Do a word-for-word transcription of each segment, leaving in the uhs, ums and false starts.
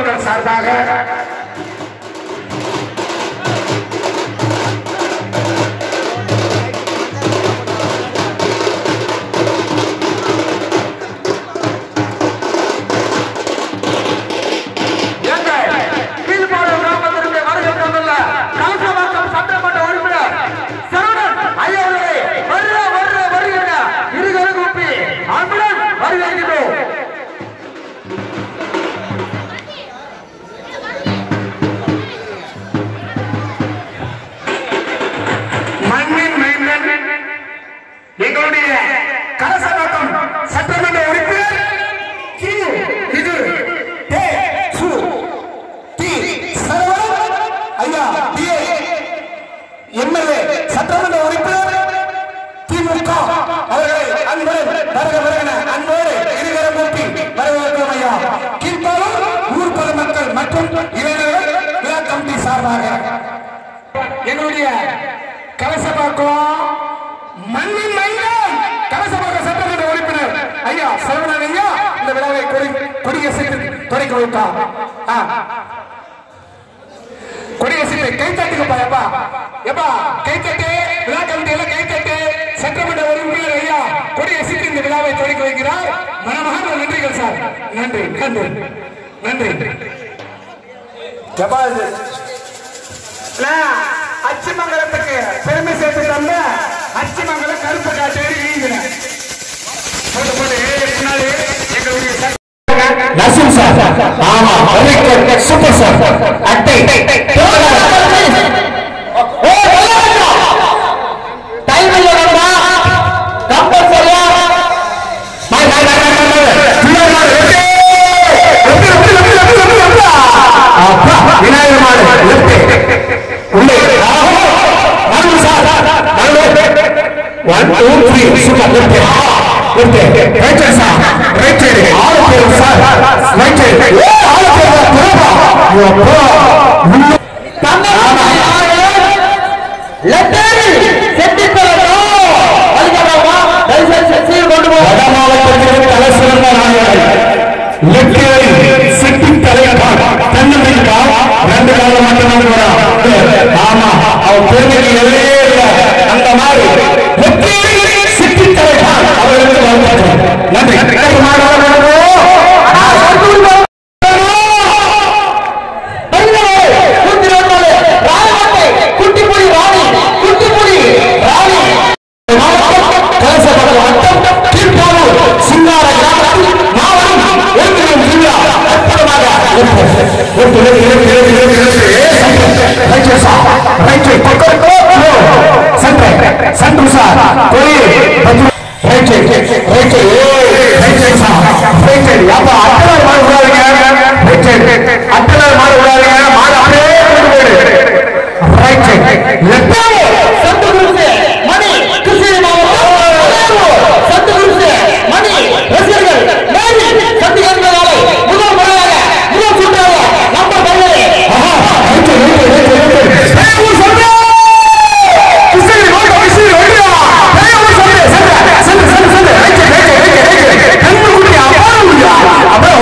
மக்கள் சார்பாக என்னுடைய கலசபாக்கம் மண்ணின் மைந்தன் கலசபாக்கம் சட்டமன்ற உறுப்பினர் ஐயா சரவணன் ஐயா இந்த விழாவை கொடியசைத்து தொடங்கி வைத்தார். கொடியசைத்து கைத்தட்டுக்கு பாயப்பா எப்பா கைத்தட்டு விழா கமிட்டியில கைத்தட்டு சட்டமன்ற உறுப்பினர் ஐயா கொடியசைத்து இந்த விழாவை தொடங்கி வைக்கிறார். மனமார்ந்த நன்றிகள் சார். நன்றி நன்றி நன்றி. அச்சிமங்கலத்துக்கு பெருமை சேர்த்து தந்த அச்சிமங்கலம் கருப்பு காட்டேரி நரசிம் சார். ஆமா சூப்பர் சார். அட்டை விநாயகர் மாடு உள்ளே one two three super left left right side sir right side all of you sir right side all of you puraba you pura left செட்டி பரோ அல்கமா லைசன்ஸ் செட்டி கொண்டு போ வடமாவட்டத்தில் கலசரங்க நாயகர் லெஃப்ட் செட்டி தலையா தன்னமிக்கா ரெண்டு கால மட்டும் வந்து வரா. ஆமா அவ பெருமைக்கு எல்லே இல்ல. அந்த மாதிரி லெஃப்ட் செட்டி தலையா அவருக்கு வாழ்த்துக்கள். நன்றி. Abra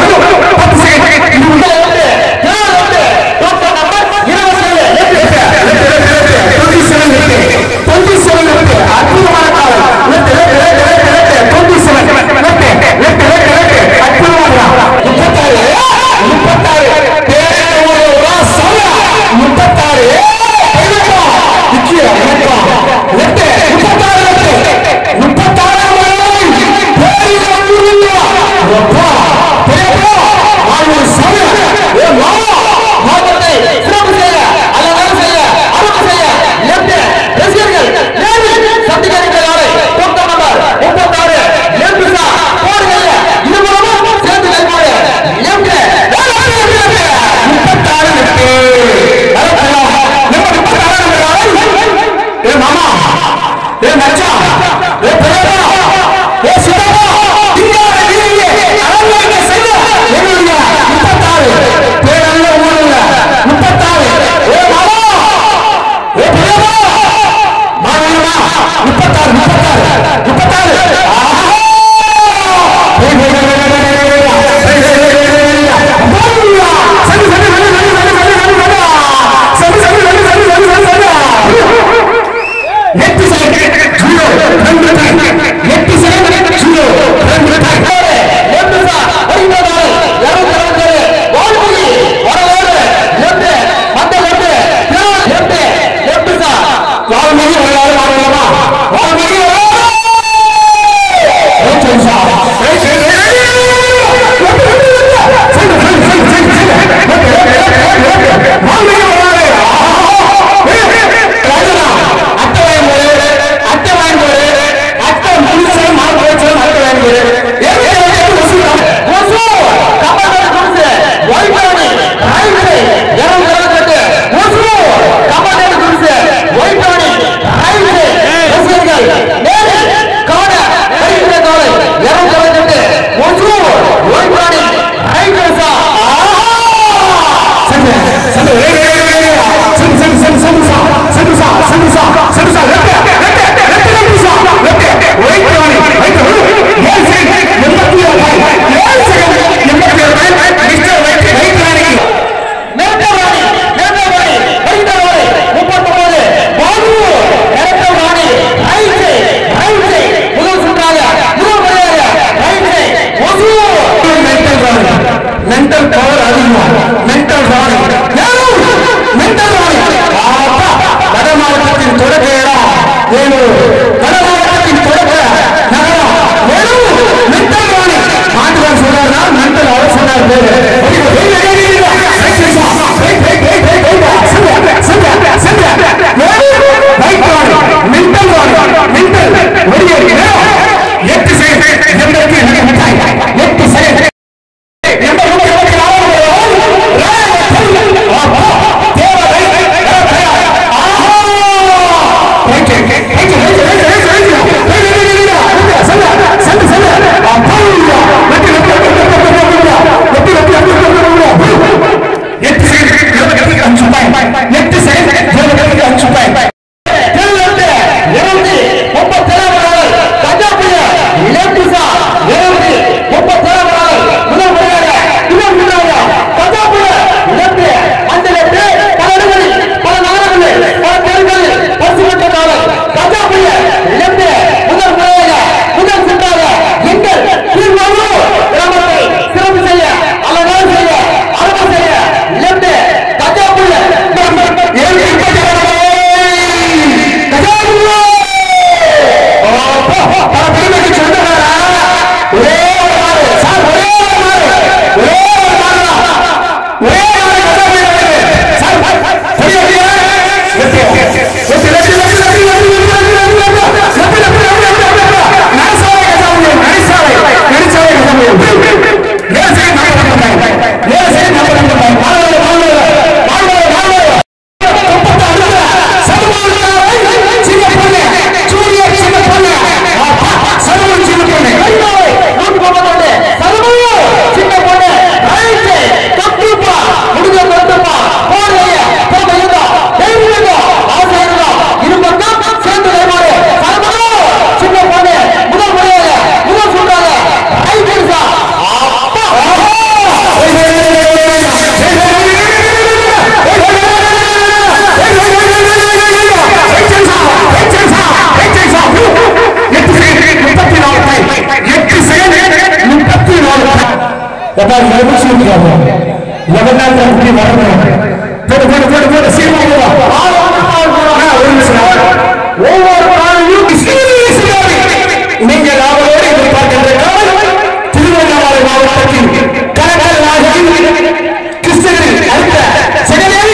எல்லாம் எழுச்சி இருக்காங்க எவனால் அப்படி வரணும் போடு போடு போடு போடு சீக்கிரம் ஒரு நிமிஷம் ஒவ்வொரு நாளையும் நீங்கள் அவரோடு எதிர்பார்க்கின்ற திருவண்ணாமலை மாவட்டத்தில் கனகராஜன் கிருஷ்ணகிரி அடுத்த செகண்டரி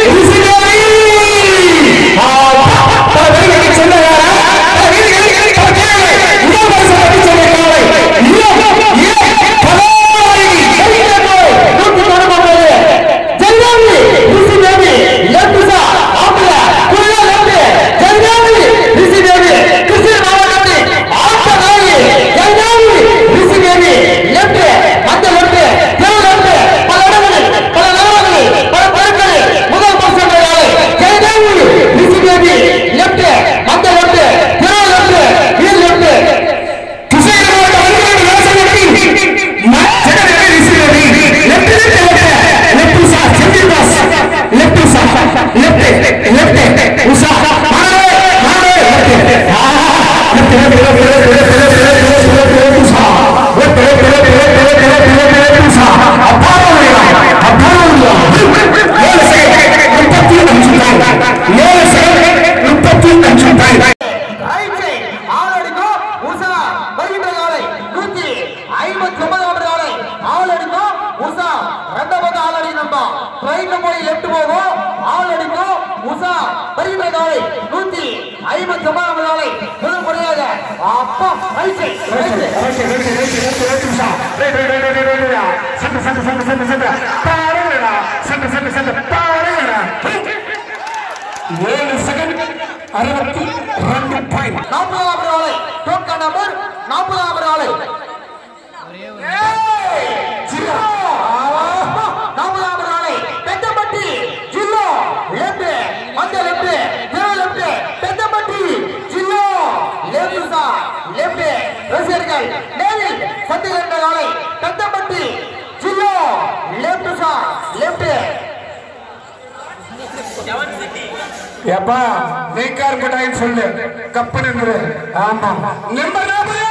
எப்பா நெய்க்கார் மிட்டாயின்னு சொல்லு கப்பன் என்று ஆமா நம்பர்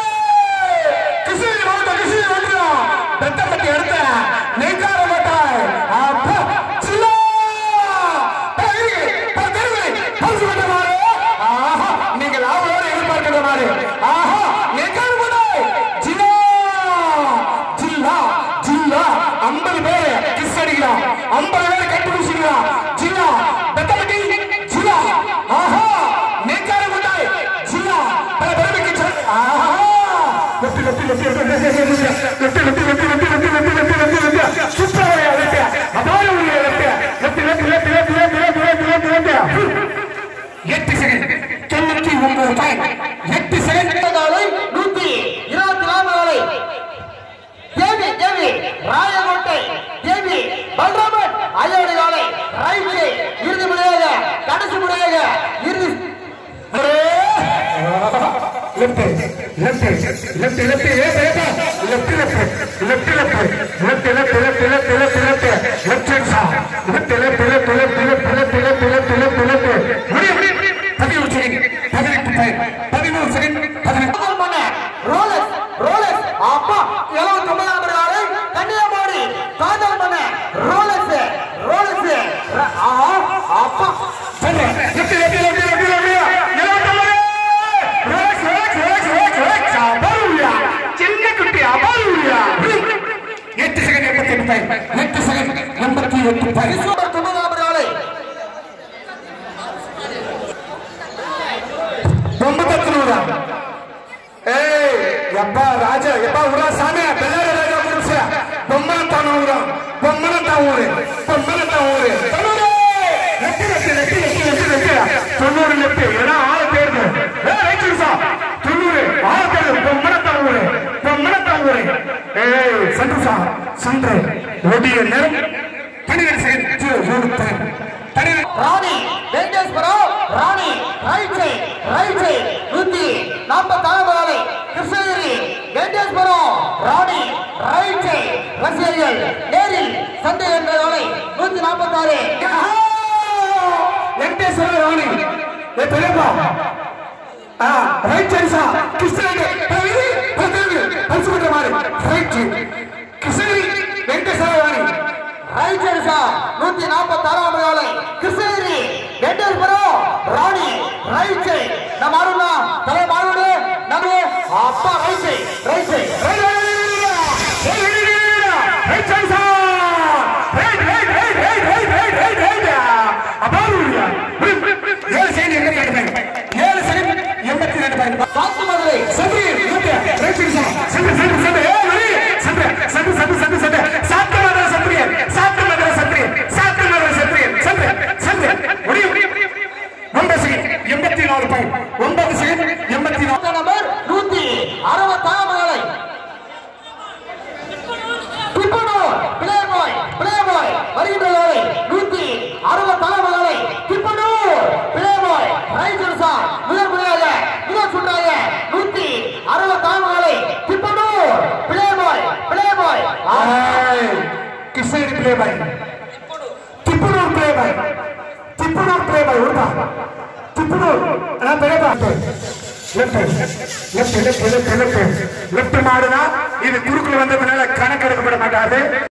கிருஷ்ணகிரி மாவட்டம் கிருஷ்ணகிரி மாவட்டம் பெத்தப்பட்டி எடுத்த நெய்க்கார மிட்டாய் அப்பா சில்லா நீங்கள் அவரோடு எதிர்பார்க்கிற மாதிரி ஆஹா நெய்க்கார மிட்டாய் ஜில்லா ஜில்லா ஜில்லா ஐம்பது பேர் கிஸ் அடிக்கிறான் ஐம்பது பேர் கண்டுபிடிச்சிக்கிறான் ஜில்லா பெத்தப்பட்டி ஜில்லா ஆஹா நெய்க்கார மிட்டாய் ஜில்லா பல பெருமைக்கு ஆஹா left left left left left left left left left சூப்பரா லெஃப்ட் அதாவது ஒரு left left left left left left left left left left எட்டு செகண்ட் தொண்ணூற்றி ஒன்பது பாயிண்ட் எட்டு செகண்ட் காலை நூற்றி இருபத்தி நான்கு காலை தேவி தேவி ராயகோட்டை தேவி பல்ராமன் ஐயோடு காலை ரைட்டு இறுதி முறையாக கடைசி முறையாக இறுதி left left left left left left left left left left left left left left left left hand side left left left left left left left left left left பதினொன்று செகண்ட் பதினெட்டு பாயிண்ட் பதிமூன்று second பதினெட்டு பண்ண ரோலஸ் ரோலஸ் அப்பா எழுபத்தி ஒன்பதாம் நாளை கன்னியாகுமரி காதல் பண்ண ரோலஸ் ரோலஸ் அப்பா லெஃப்ட் லெஃப்ட் லெஃப்ட் லெஃப்ட் எட்டு செகண்ட் எண்பத்தி எட்டு பாயிண்ட் எட்டு செகண்ட் எண்பத்தி எட்டு பாயிண்ட் ஒன்பதாம் நாளை ஒன்பத்தி நூறா ஏய் எப்பா ராஜா எப்பா ஊரா சாமி பெல்லார ராஜா குருச பொம்மனத்தான் ஊரா பொம்மனத்தான் ஊரு பொம்மனத்தான் ஊரு left left left left left தொண்ணூறு லெஃப்ட் ஏனா ஆளு பேரு ஏய் ரைட் சா தொண்ணூறு ஆளு பேரு பொம்மனத்தான் ஊரு பொம்மனத்தான் ஊரு ஏய் சந்துசா சந்திர ஓடிய நேரம் பன்னிரண்டு செகண்ட் ஜீரோ ராணி வெங்கடேஸ்வரம் ராணி ரைட் சைடு ரைட் சைடு நூற்றி நாற்பத்தி ஆறு நாளை கிருஷ்ணகிரி வெங்கடேஸ்வரம் ராணி ரைட் சைடு ரசிகர்கள் நேரில் சந்தை என்ற நாளை நூற்றி நாற்பத்தி ஆறு வெங்கடேஸ்வரம் ராணி பெரியப்பா ரைட் சைடு சா கிருஷ்ணகிரி பரிசு பண்ற மாதிரி ரைட் கிருஷ்ணகிரி ரைச்சர்ஸா நூத்தி நாற்பத்தி ஆறாம் நாளை கிருஷ்ணகிரி வெட்டல்புரம் ராணி ரைச்சை நம்ம அருணா தலை மாறுடு நம்ம அப்பா ரைச்சை ரைச்சை ரைச்சர்ஸா right right right right right right right right அபாருயா ஏழு சைடு எங்க கேட்பாங்க ஏழு சைடு எண்பத்தி ரெண்டு பாயிண்ட் சாத்து மதுரை சத்ரி ரைச்சர்ஸா சத்ரி சத்ரி சத்ரி ஏய் வரி சத்ரி சத்ரி சத்ரி சத்ரி சத்ரி சாத்து மதுரை சத்ரி சாத்து மதுரை சத்ரி சாத்து மதுரை சத்ரி சத்ரி சத்ரி முடியும் ஒன்பது செகண்ட் எண்பத்தி நாலு பாயிண்ட் ஒன்பது செகண்ட் எண்பத்தி நாலு நம்பர் நூத்தி அறுபத்தி ஆறாம் நாளை திப்பனூர் பிளே பாய் பிளே பாய் வருகின்ற நாளை நூத்தி அறுபத்தி ஆறாம் நாளை திப்பனூர் பிளே பாய் ரைச்சர்ஸா முதல் முறையாக முதல் சுற்றாக நூத்தி அறுபத்தி ஆறாம் நாளை Thippanur play boy play boy Krishnagiri play boy Thippanur play boy Thippanur play boy உருப்பா திப்பனூர் நான் play boy left left left left left left மாடுனா இது குறுக்குல வந்ததுனால கணக்கு எடுக்கப்பட மாட்டாது.